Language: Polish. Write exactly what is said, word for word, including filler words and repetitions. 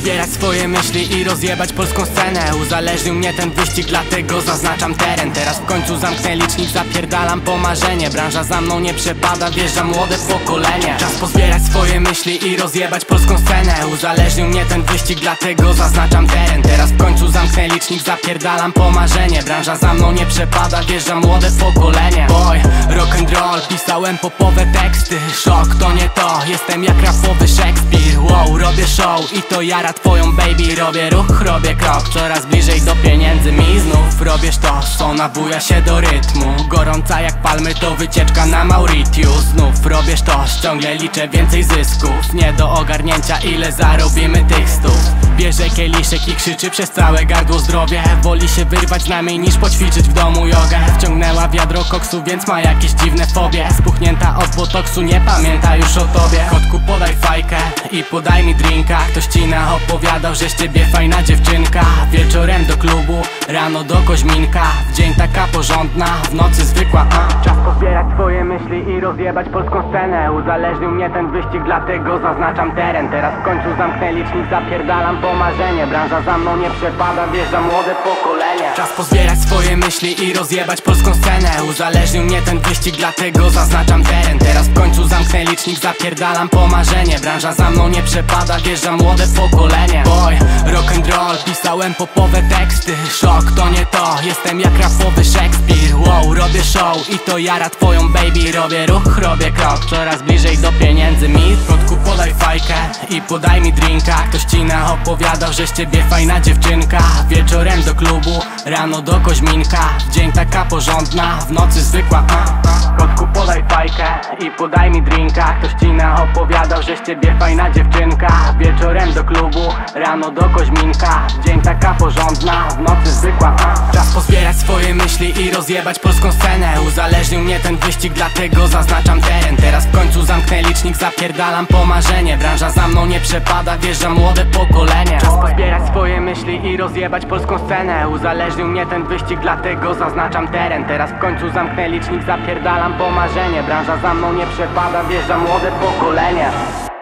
pozbierać swoje myśli i rozjebać polską scenę. Uzależnił mnie ten wyścig, dlatego zaznaczam teren. Teraz w końcu zamknę licznik, zapierdalam po marzenie. Branża za mną nie przepada, wjeżdża młode pokolenie. Czas pozbierać swoje myśli i rozjebać polską scenę. Uzależnił mnie ten wyścig, dlatego zaznaczam teren. Teraz w końcu zamknę licznik, zapierdalam po marzenie. Branża za mną nie przepada, wjeżdża młode pokolenie. Boy, rock and roll, pisałem popowe teksty. Szok, to nie to, jestem jak rapowy Szekspir. Wow, robię show i to jara twoją baby. Robię ruch, robię krok, coraz bliżej do pieniędzy mi znów. Robisz to, sona buja się do rytmu. Gorąca jak palmy, to wycieczka na Mauritius. Znów robisz to, ciągle liczę więcej zysków. Nie do ogarnięcia, ile zarobimy tych stów. Bierze kieliszek i krzyczy przez całe gardło zdrowie. Woli się wyrwać z nami niż poćwiczyć w domu jogę. Wciągnęła wiadro koksu, więc ma jakieś dziwne fobie. Spuchnięta od botoksu, nie pamięta już o tobie. Kotku, podaj fajkę i podaj mi drinka. Ktoś ci naopowiadał, że z ciebie fajna dziewczynka. Wieczorem do klubu, rano do Koźminka. W dzień taka porządna, w nocy zwykła. a. Czas pozbierać swoje myśli i rozjebać polską scenę. Uzależnił mnie ten wyścig, dlatego zaznaczam teren. Teraz w końcu zamknę licznik, zapierdalam po marzenie. Branża za mną nie przepada, wjeżdża młode pokolenie. Czas pozbierać swoje myśli i rozjebać polską scenę. Uzależnił mnie ten wyścig, dlatego zaznaczam teren. Teraz w końcu zamknę licznik, zapierdalam po marzenie. Branża za mną nie przepada, wjeżdża młode pokolenie. Boy, rock and roll, pisałem popowe teksty. Szok, to nie to, jestem jak rapowy Szekspir. Wow, robię show i to jara twoją baby. Robię ruch, robię krok, coraz bliżej do pieniędzy mi. Kotku, podaj fajkę i podaj mi drinka. Ktoś ci naopowiadał, że z ciebie fajna dziewczynka. Wieczorem do klubu, rano do Koźminka. W dzień taka porządna, w nocy zwykła. a. Kotku, podaj fajkę i podaj mi drinka. Ktoś ci naopowiadał, że z ciebie fajna dziewczynka. Wieczorem do klubu, rano do Koźminka. W dzień taka porządna, w nocy zwykła. a. Czas pozbierać swoje myśli i rozjebać polską scenę. Uzależnił mnie ten wyścig, dlatego zaznaczam teren. Teraz w końcu zamknę licznik, zapierdalam po marzenie. Branża za mną nie przepada, wjeżdża młode pokolenie. Czas pozbierać swoje myśli i rozjebać polską scenę. Uzależnił mnie ten wyścig, dlatego zaznaczam teren. Teraz w końcu zamknę licznik, zapierdalam po marzenie. Branża za mną nie przepada, wjeżdża młode pokolenie.